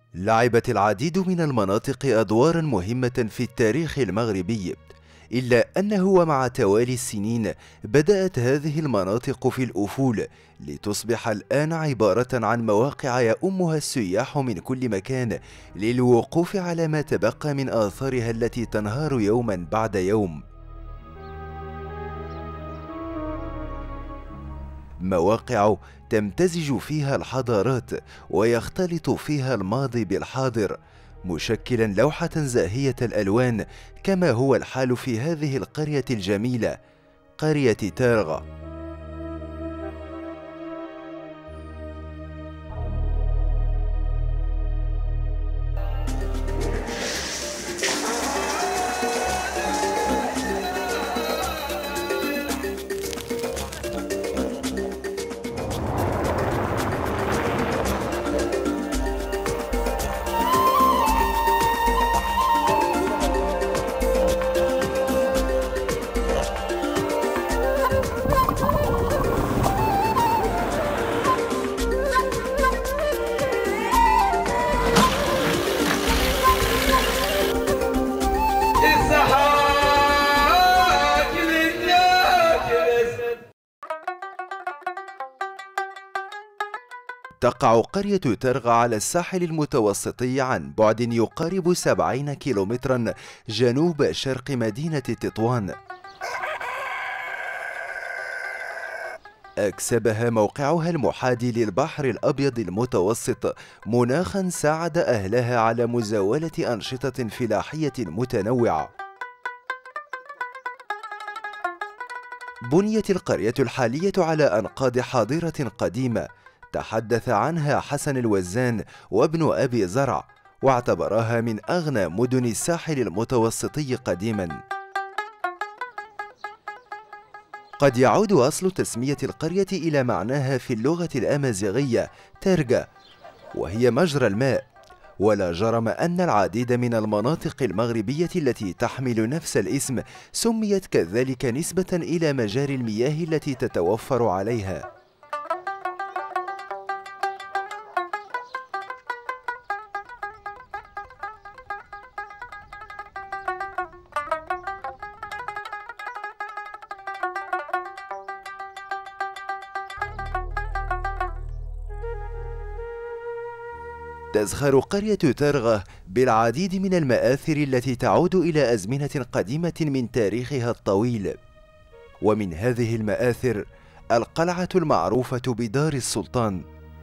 لعبت العديد من المناطق أدوارا مهمة في التاريخ المغربي، إلا أنه ومع توالي السنين بدأت هذه المناطق في الأفول لتصبح الآن عبارة عن مواقع يؤمها السياح من كل مكان للوقوف على ما تبقى من آثارها التي تنهار يوما بعد يوم. مواقع تمتزج فيها الحضارات ويختلط فيها الماضي بالحاضر، مشكلا لوحة زاهية الألوان، كما هو الحال في هذه القرية الجميلة، قرية تارغة. تقع قرية تارغة على الساحل المتوسطي عن بعد يقارب 70 كيلومترا جنوب شرق مدينة تطوان. أكسبها موقعها المحاذي للبحر الأبيض المتوسط مناخا ساعد أهلها على مزاولة أنشطة فلاحية متنوعة. بنيت القرية الحالية على أنقاض حاضرة قديمة تحدث عنها حسن الوزان وابن أبي زرع، واعتبرها من أغنى مدن الساحل المتوسطي قديما. قد يعود أصل تسمية القرية إلى معناها في اللغة الأمازيغية تارغة، وهي مجرى الماء، ولا جرم أن العديد من المناطق المغربية التي تحمل نفس الاسم سميت كذلك نسبة إلى مجاري المياه التي تتوفر عليها. تزخر قرية تارغة بالعديد من المآثر التي تعود إلى أزمنة قديمة من تاريخها الطويل، ومن هذه المآثر القلعة المعروفة بدار السلطان.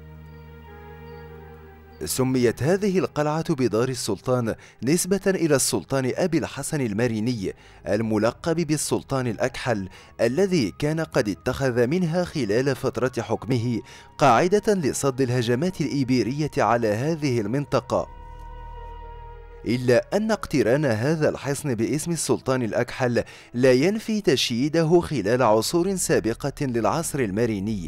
سميت هذه القلعة بدار السلطان نسبة إلى السلطان أبي الحسن الماريني الملقب بالسلطان الأكحل، الذي كان قد اتخذ منها خلال فترة حكمه قاعدة لصد الهجمات الإيبيرية على هذه المنطقة. إلا أن اقتران هذا الحصن باسم السلطان الأكحل لا ينفي تشييده خلال عصور سابقة للعصر الماريني.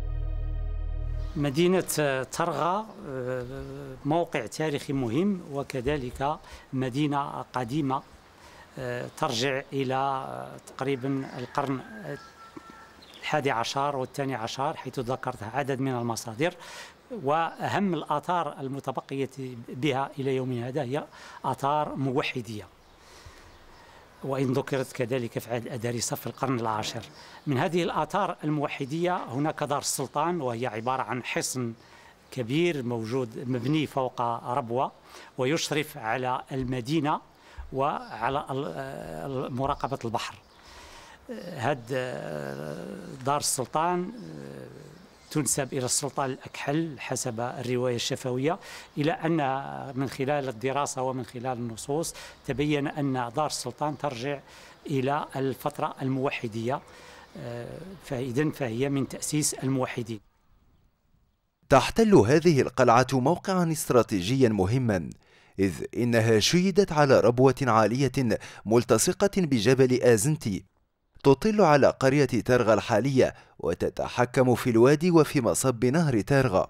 مدينة تارغة موقع تاريخي مهم، وكذلك مدينة قديمة ترجع إلى تقريبا القرن ال11 وال12، حيث ذكرت عدد من المصادر. وأهم الآثار المتبقية بها إلى يومنا هذا هي آثار موحدية، وإن ذكرت كذلك في عهد الأدارسة في القرن العاشر. من هذه الآثار الموحدية هناك دار السلطان، وهي عبارة عن حصن كبير موجود مبني فوق ربوة ويشرف على المدينة وعلى مراقبة البحر. هذا دار السلطان تنسب إلى السلطان الأكحل حسب الرواية الشفوية، إلى أن من خلال الدراسة ومن خلال النصوص تبين أن دار السلطان ترجع إلى الفترة الموحدية، فهي من تأسيس الموحدين. تحتل هذه القلعة موقعا استراتيجيا مهما، إذ إنها شيدت على ربوة عالية ملتصقة بجبل آزنتي تطل على قرية تارغة الحالية، وتتحكم في الوادي وفي مصب نهر تارغة.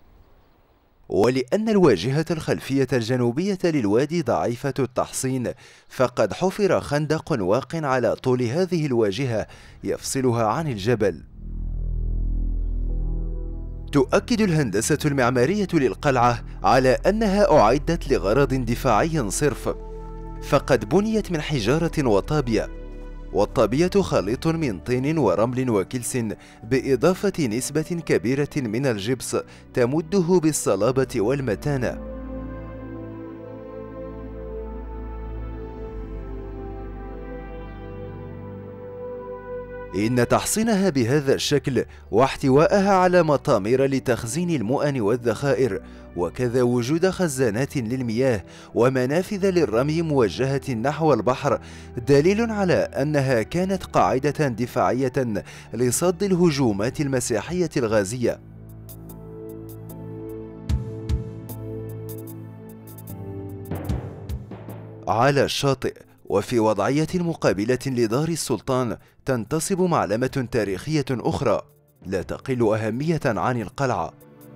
ولأن الواجهة الخلفية الجنوبية للوادي ضعيفة التحصين، فقد حفر خندق واق على طول هذه الواجهة يفصلها عن الجبل. تؤكد الهندسة المعمارية للقلعة على أنها أعدت لغرض دفاعي صرف، فقد بنيت من حجارة وطابية، والطابية خليط من طين ورمل وكلس بإضافة نسبة كبيرة من الجبس تمده بالصلابة والمتانة. إن تحصينها بهذا الشكل واحتوائها على مطامير لتخزين المؤن والذخائر، وكذا وجود خزانات للمياه ومنافذ للرمي موجهة نحو البحر دليل على أنها كانت قاعدة دفاعية لصد الهجومات المسيحية الغازية. على الشاطئ وفي وضعية مقابلة لدار السلطان تنتصب معلمة تاريخية أخرى لا تقل أهمية عن القلعة.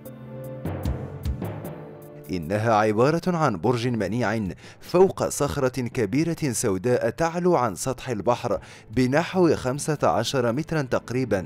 إنها عبارة عن برج منيع فوق صخرة كبيرة سوداء تعلو عن سطح البحر بنحو 15 مترا تقريبا.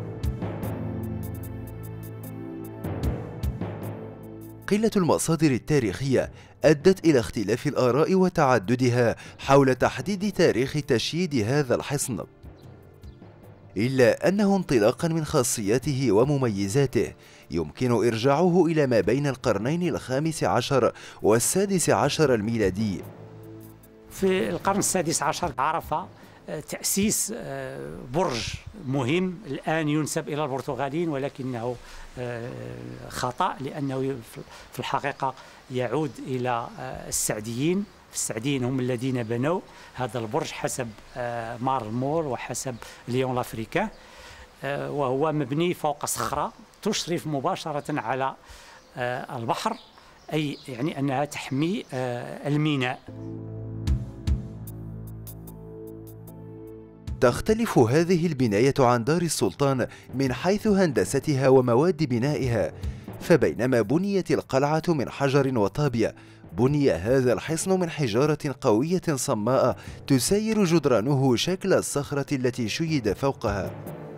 قلة المصادر التاريخية أدت إلى اختلاف الآراء وتعددها حول تحديد تاريخ تشييد هذا الحصن، إلا أنه انطلاقا من خاصياته ومميزاته يمكن إرجاعه إلى ما بين القرنين ال15 وال16 الميلادي. في القرن ال16 عرف تأسيس برج مهم الآن ينسب إلى البرتغاليين، ولكنه خطأ، لأنه في الحقيقة يعود إلى السعديين. السعديين هم الذين بنوا هذا البرج حسب مارمور وحسب ليون لافريكان، وهو مبني فوق صخرة تشرف مباشرة على البحر، أي يعني أنها تحمي الميناء. تختلف هذه البناية عن دار السلطان من حيث هندستها ومواد بنائها، فبينما بنيت القلعة من حجر وطابية، بني هذا الحصن من حجارة قوية صماء تسير جدرانه شكل الصخرة التي شيد فوقها.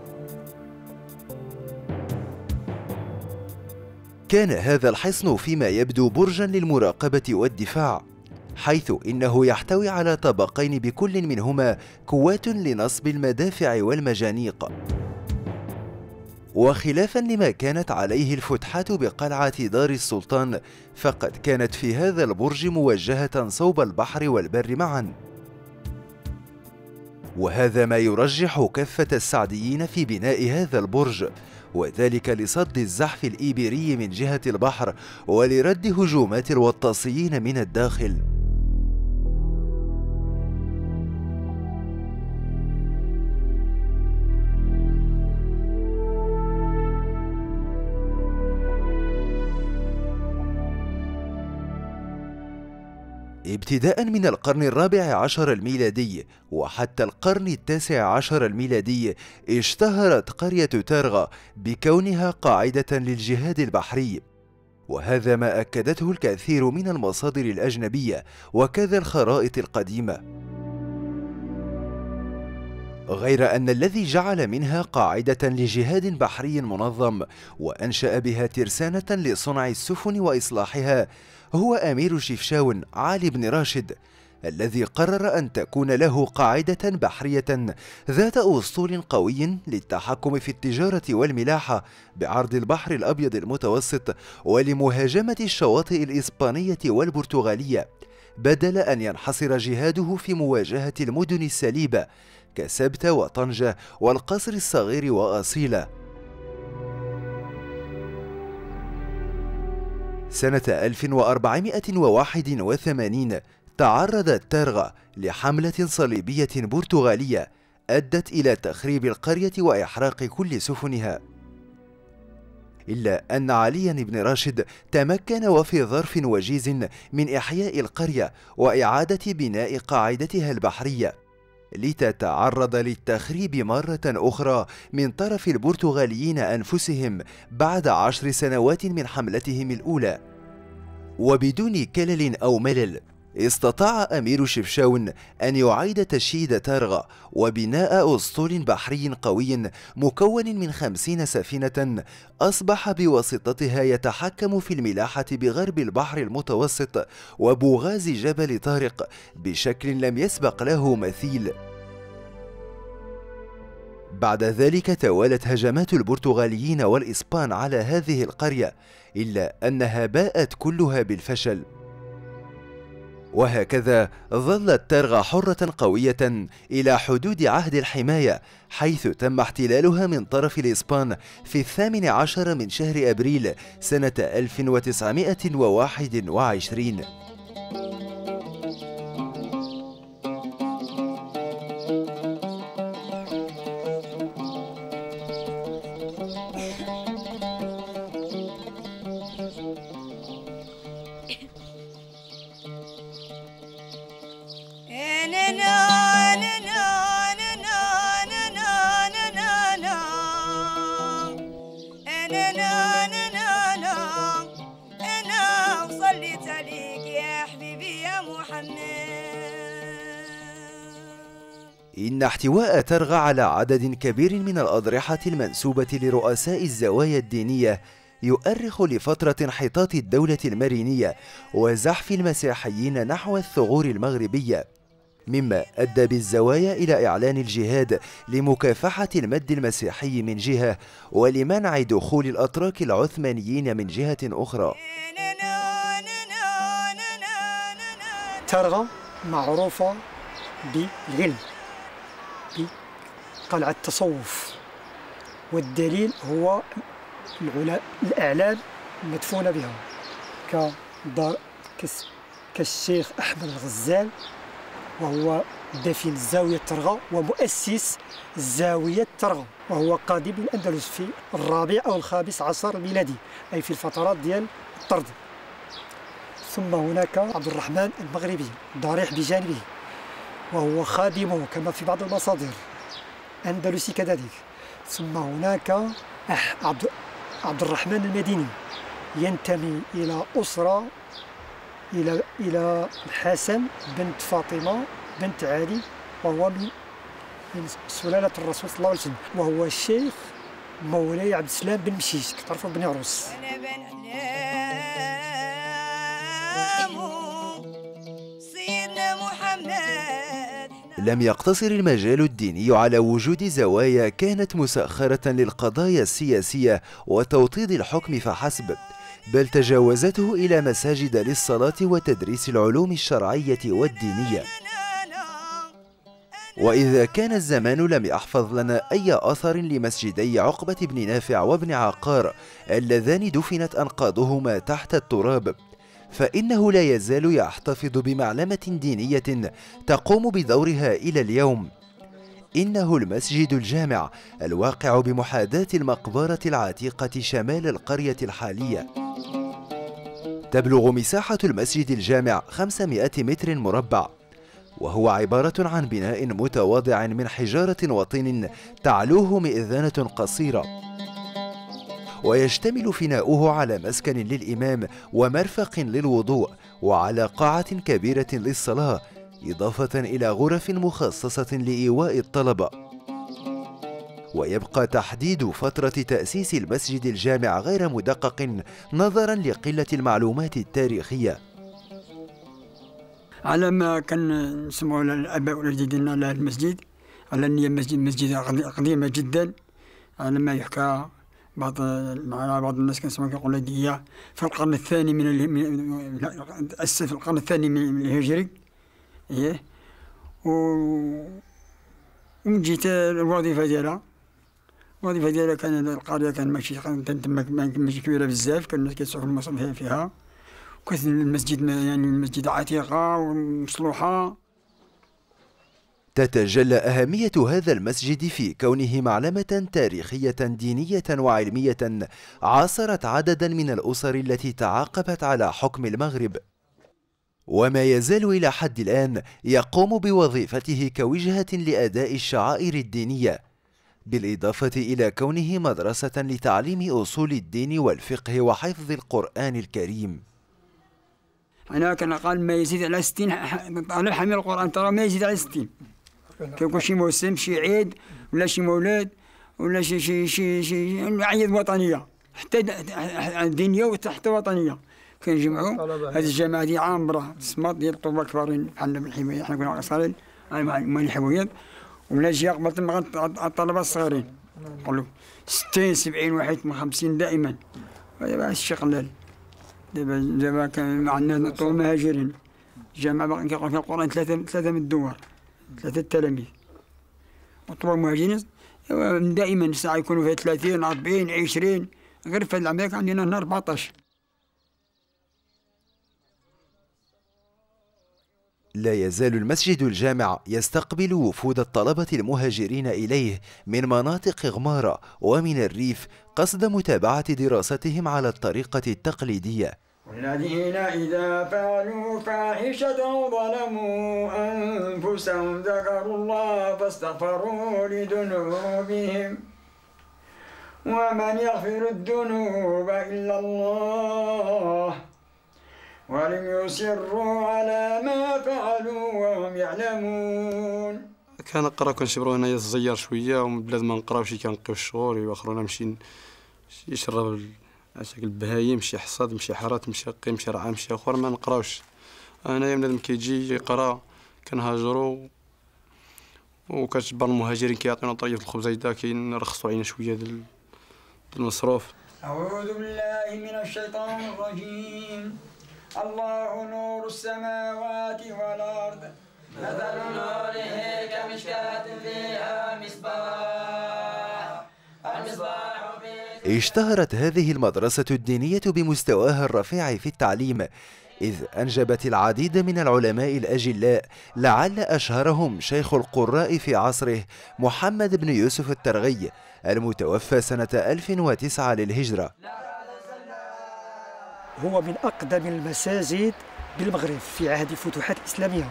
كان هذا الحصن فيما يبدو برجا للمراقبة والدفاع، حيث إنه يحتوي على طابقين بكل منهما قوات لنصب المدافع والمجانيق. وخلافا لما كانت عليه الفتحات بقلعة دار السلطان، فقد كانت في هذا البرج موجهة صوب البحر والبر معا، وهذا ما يرجح كفة السعديين في بناء هذا البرج، وذلك لصد الزحف الإيبيري من جهة البحر ولرد هجومات الوطاسيين من الداخل. ابتداء من القرن ال14 الميلادي وحتى القرن ال19 الميلادي اشتهرت قرية تارغا بكونها قاعدة للجهاد البحري، وهذا ما أكدته الكثير من المصادر الأجنبية وكذا الخرائط القديمة. غير أن الذي جعل منها قاعدة لجهاد بحري منظم وأنشأ بها ترسانة لصنع السفن وإصلاحها هو أمير شفشاون علي بن راشد، الذي قرر أن تكون له قاعدة بحرية ذات أسطول قوي للتحكم في التجارة والملاحة بعرض البحر الأبيض المتوسط ولمهاجمة الشواطئ الإسبانية والبرتغالية، بدل أن ينحصر جهاده في مواجهة المدن السليبة كسبتة وطنجة والقصر الصغير وأصيلة. سنة 1481 تعرضت تارغا لحملة صليبية برتغالية أدت إلى تخريب القرية وإحراق كل سفنها، إلا أن عليا بن راشد تمكن وفي ظرف وجيز من إحياء القرية وإعادة بناء قاعدتها البحرية، لتتعرض للتخريب مرة أخرى من طرف البرتغاليين أنفسهم بعد 10 سنوات من حملتهم الأولى. وبدون كلل أو ملل استطاع أمير شفشاون أن يعيد تشييد تارغا وبناء أسطول بحري قوي مكون من 50 سفينة أصبح بواسطتها يتحكم في الملاحة بغرب البحر المتوسط وبوغاز جبل طارق بشكل لم يسبق له مثيل. بعد ذلك توالت هجمات البرتغاليين والإسبان على هذه القرية، إلا أنها باءت كلها بالفشل. وهكذا ظلت تارغا حرة قوية إلى حدود عهد الحماية، حيث تم احتلالها من طرف الإسبان في 18 من شهر أبريل سنة 1921. إن احتواء تارغا على عدد كبير من الأضرحة المنسوبة لرؤساء الزوايا الدينية يؤرخ لفترة انحطاط الدولة المرينية وزحف المسيحيين نحو الثغور المغربية، مما أدى بالزوايا إلى إعلان الجهاد لمكافحة المد المسيحي من جهة ولمنع دخول الأتراك العثمانيين من جهة أخرى. تارغا معروفة بالعلم، بقلعة التصوف، والدليل هو الأعلام المدفونة بها كالشيخ أحمد الغزال، وهو دفين زاوية تارغا ومؤسس زاوية تارغا، وهو قادم من الأندلس في الرابع أو الخامس عشر ميلادي، أي في الفترات ديال الطرد. ثم هناك عبد الرحمن المغربي ضريح بجانبه، وهو خادمه كما في بعض المصادر، أندلسي كذلك. ثم هناك عبد الرحمن المديني ينتمي إلى أسرة إلى الحسن بنت فاطمة بنت علي، وهو من سلالة الرسول صلى الله عليه وسلم، وهو الشيخ مولاي عبد السلام بن مشيش، كتعرفوا بن عروس. لم يقتصر المجال الديني على وجود زوايا كانت مسخرة للقضايا السياسية وتوطيد الحكم فحسب، بل تجاوزته إلى مساجد للصلاة وتدريس العلوم الشرعية والدينية. وإذا كان الزمان لم يحفظ لنا أي أثر لمسجدي عقبة بن نافع وابن عقار اللذان دفنت أنقاضهما تحت التراب، فإنه لا يزال يحتفظ بمعلمة دينية تقوم بدورها إلى اليوم. إنه المسجد الجامع الواقع بمحاذاة المقبرة العتيقة شمال القرية الحالية. تبلغ مساحة المسجد الجامع 500 متر مربع، وهو عبارة عن بناء متواضع من حجارة وطين تعلوه مئذنة قصيرة، ويشتمل فناؤه على مسكن للإمام ومرفق للوضوء وعلى قاعة كبيرة للصلاة، إضافة إلى غرف مخصصة لإيواء الطلبة. ويبقى تحديد فترة تأسيس المسجد الجامع غير مدقق نظرا لقلة المعلومات التاريخية. على ما كان نسمعوا الآباء والأجداد على المسجد، على أن مسجد قديمة جدا، على ما يحكى بعض الناس كانوا يقولوا لي في القرن الثاني أسس في القرن الثاني من الهجري. ومن جيت الوظيفة ديالها كان القرية كان ماشي كبيرة بزاف، كان الناس كيتسوقوا المصالح فيها، وكان المسجد المسجد عتيقة ومصلوحة. تتجلى أهمية هذا المسجد في كونه معلمة تاريخية دينية وعلمية عاصرت عددا من الأسر التي تعاقبت على حكم المغرب، وما يزال إلى حد الآن يقوم بوظيفته كوجهة لأداء الشعائر الدينية، بالإضافة إلى كونه مدرسة لتعليم أصول الدين والفقه وحفظ القرآن الكريم. أنا كان قال ما يزيد على 60 طالب حامل القرآن ترى ما يزيد على 60. كيكون شي موسم شي عيد ولا شي مولد ولا شي عيد وطنية حتى دينية وحتى وطنية كنجمعوا. هذه الجماعة هذه عامرة تسمى ديال الطلبة الكبارين بحالنا بالحماية، حنا كنا قصارين مال الحمويات ولا جي قبل تما الطلبة الصغيرين نقولوا 60 70 51 دائما. هذا الشيء قلال. دابا كان عندنا طلبة مهاجرين جامعة باقي كيقرا فيها القرآن ثلاثة من الدوار، 3 تلاميذ. وطلبة مهاجرين دائما ساعة يكونوا فيها 30 40 20. غير في هذه العام كان عندنا هنا 14. لا يزال المسجد الجامع يستقبل وفود الطلبة المهاجرين إليه من مناطق غمارة ومن الريف قصد متابعة دراستهم على الطريقة التقليدية. والذين إذا فعلوا فاحشة ظلموا أنفسهم ذكروا الله فاستغفروا لذنوبهم ومن يغفر الذنوب إلا الله ولم يصروا على ما فعلوا وهم يعلمون. كنقرا كنشبرو هنايا الزيار شويه ومن بلاد ما نقراوش كنلقاو الشغل واخرون نمشي نشرب عشاك البهايم شي حصاد مشي حرات مشي قي مشي رعا مشي اخر ما نقراوش. انايا بنادم كيجي يقرا كنهاجرو وكتجبر المهاجرين كيعطيونا طريف الخبزايده كينرخصوا علينا شويه ديال المصروف. أعوذ بالله من الشيطان الرجيم. الله نور السماوات والأرض مثل نوره كمشكاة فيها مصباح المصباح في. اشتهرت هذه المدرسة الدينية بمستواها الرفيع في التعليم، إذ أنجبت العديد من العلماء الأجلاء، لعل أشهرهم شيخ القراء في عصره محمد بن يوسف الترغي المتوفى سنة 1009 للهجرة. هو من أقدم المساجد بالمغرب في عهد الفتوحات الإسلامية،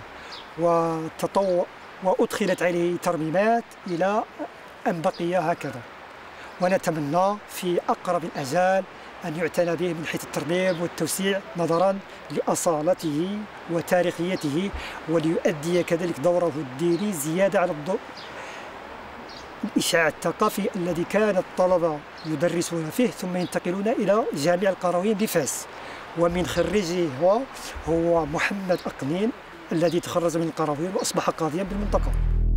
وأدخلت عليه ترميمات إلى أن بقي هكذا. ونتمنى في أقرب الأجال أن يعتنى به من حيث الترميم والتوسيع نظرا لأصالته وتاريخيته، وليؤدي كذلك دوره الديني زيادة على الإشعاع الثقافي الذي كان الطلبة يدرسون فيه ثم ينتقلون إلى جامع القرويين بفاس. ومن خريجه هو محمد أقنين الذي تخرج من القرويين وأصبح قاضيا بالمنطقة.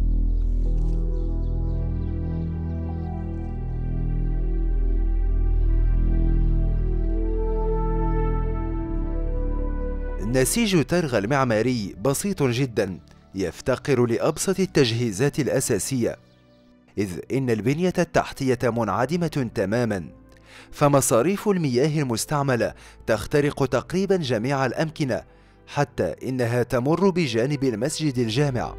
نسيج ترغى المعماري بسيط جدا، يفتقر لأبسط التجهيزات الأساسية، إذ إن البنية التحتية منعدمة تماما، فمصاريف المياه المستعملة تخترق تقريبا جميع الأمكنة، حتى إنها تمر بجانب المسجد الجامع.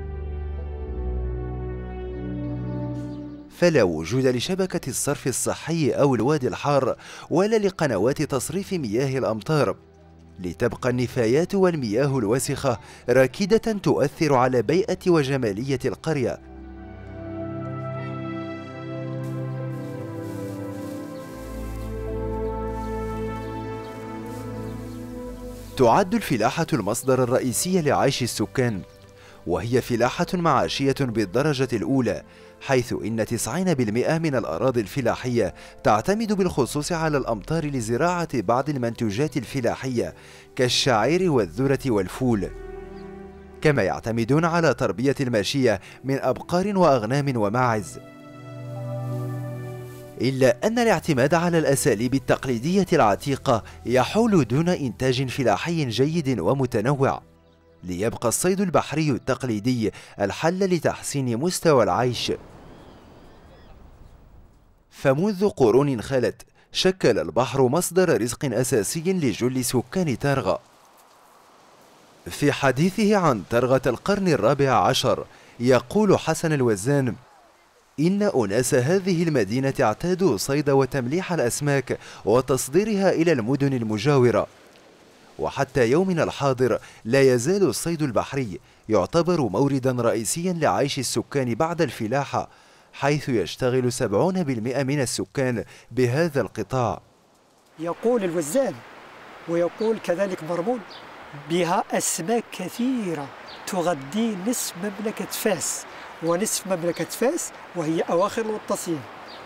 فلا وجود لشبكة الصرف الصحي أو الوادي الحار ولا لقنوات تصريف مياه الأمطار، لتبقى النفايات والمياه الوسخة راكدة تؤثر على بيئة وجمالية القرية. تعد الفلاحة المصدر الرئيسي لعيش السكان، وهي فلاحة معاشية بالدرجة الأولى، حيث إن 90% من الأراضي الفلاحية تعتمد بالخصوص على الأمطار لزراعة بعض المنتوجات الفلاحية كالشعير والذرة والفول، كما يعتمدون على تربية الماشية من أبقار وأغنام وماعز. إلا أن الاعتماد على الأساليب التقليدية العتيقة يحول دون إنتاج فلاحي جيد ومتنوع، ليبقى الصيد البحري التقليدي الحل لتحسين مستوى العيش. فمنذ قرون خلت شكل البحر مصدر رزق أساسي لجل سكان ترغى. في حديثه عن ترغة القرن الرابع عشر يقول حسن الوزان: إن أناس هذه المدينة اعتادوا صيد وتمليح الأسماك وتصديرها إلى المدن المجاورة، وحتى يومنا الحاضر لا يزال الصيد البحري يعتبر موردا رئيسيا لعيش السكان بعد الفلاحة، حيث يشتغل 70% من السكان بهذا القطاع. يقول الوزان ويقول كذلك مرمول بها أسماك كثيرة تغذي نصف مملكة فاس، ونصف مملكة فاس وهي أواخر الوطاسيين.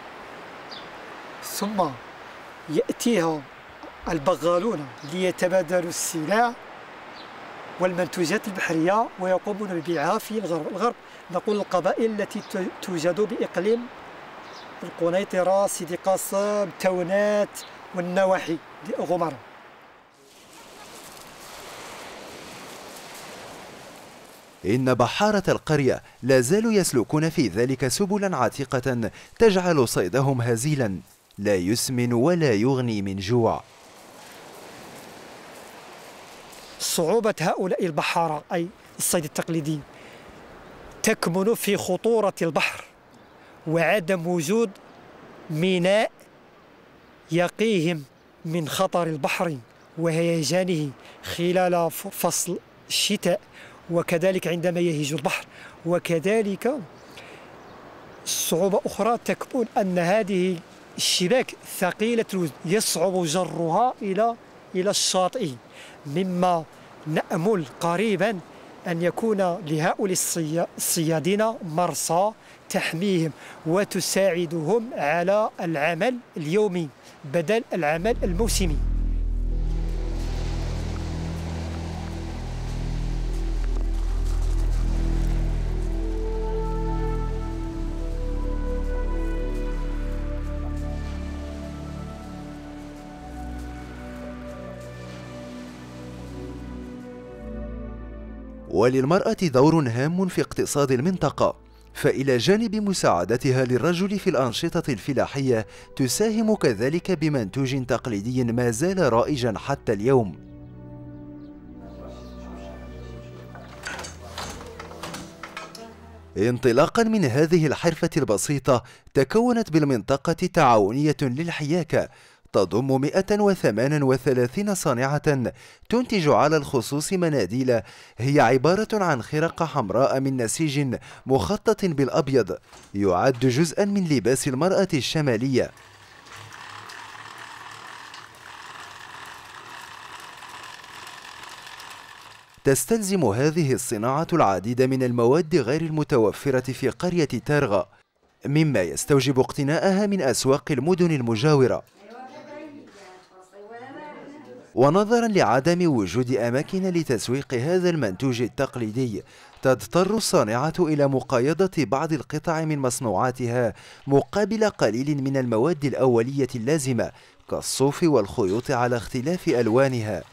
ثم يأتيها البغالون ليتبادلوا السلع والمنتوجات البحرية ويقومون ببيعها في الغرب. نقول القبائل التي توجد بإقليم القنيطرة، سيدي قاسم، تونات والنواحي غمرة. إن بحارة القرية لا زالوا يسلكون في ذلك سبلا عتيقة تجعل صيدهم هزيلا لا يسمن ولا يغني من جوع. صعوبة هؤلاء البحارة أي الصيد التقليدي تكمن في خطورة البحر وعدم وجود ميناء يقيهم من خطر البحر وهيجانه خلال فصل الشتاء، وكذلك عندما يهيج البحر. وكذلك صعوبة أخرى تكمن أن هذه الشباك ثقيلة الوزن يصعب جرها إلى الشاطئ، مما نأمل قريبا أن يكون لهؤلاء الصيادين مرصى تحميهم وتساعدهم على العمل اليومي بدل العمل الموسمي. وللمرأة دور هام في اقتصاد المنطقة، فإلى جانب مساعدتها للرجل في الأنشطة الفلاحية تساهم كذلك بمنتوج تقليدي ما زال رائجا حتى اليوم. انطلاقا من هذه الحرفة البسيطة تكونت بالمنطقة تعاونية للحياكة تضم 138 صانعة تنتج على الخصوص مناديل هي عبارة عن خرق حمراء من نسيج مخطط بالأبيض يعد جزءا من لباس المرأة الشمالية. تستلزم هذه الصناعة العديد من المواد غير المتوفرة في قرية تارغا، مما يستوجب اقتناءها من أسواق المدن المجاورة. ونظرا لعدم وجود أماكن لتسويق هذا المنتوج التقليدي تضطر الصانعة إلى مقايضة بعض القطع من مصنوعاتها مقابل قليل من المواد الأولية اللازمة كالصوف والخيوط على اختلاف ألوانها.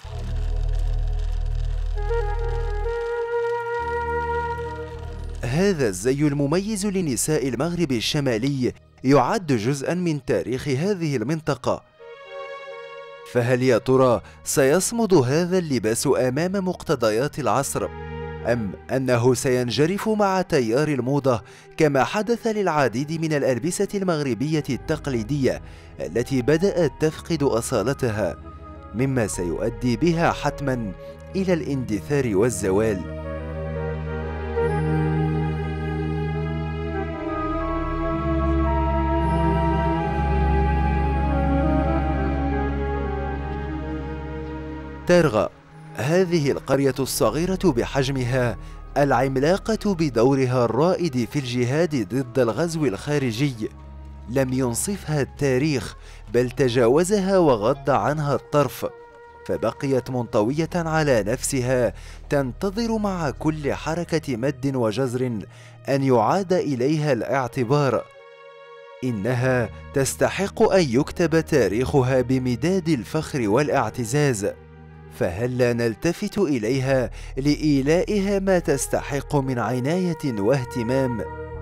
هذا الزي المميز لنساء المغرب الشمالي يعد جزءا من تاريخ هذه المنطقة. فهل يا ترى سيصمد هذا اللباس أمام مقتضيات العصر، أم أنه سينجرف مع تيار الموضة كما حدث للعديد من الألبسة المغربية التقليدية التي بدأت تفقد أصالتها، مما سيؤدي بها حتما إلى الاندثار والزوال؟ تارغا، هذه القرية الصغيرة بحجمها العملاقة بدورها الرائد في الجهاد ضد الغزو الخارجي، لم ينصفها التاريخ بل تجاوزها وغض عنها الطرف، فبقيت منطوية على نفسها تنتظر مع كل حركة مد وجزر أن يعاد إليها الاعتبار. إنها تستحق أن يكتب تاريخها بمداد الفخر والاعتزاز، فهل لا نلتفت إليها لإيلائها ما تستحق من عناية واهتمام؟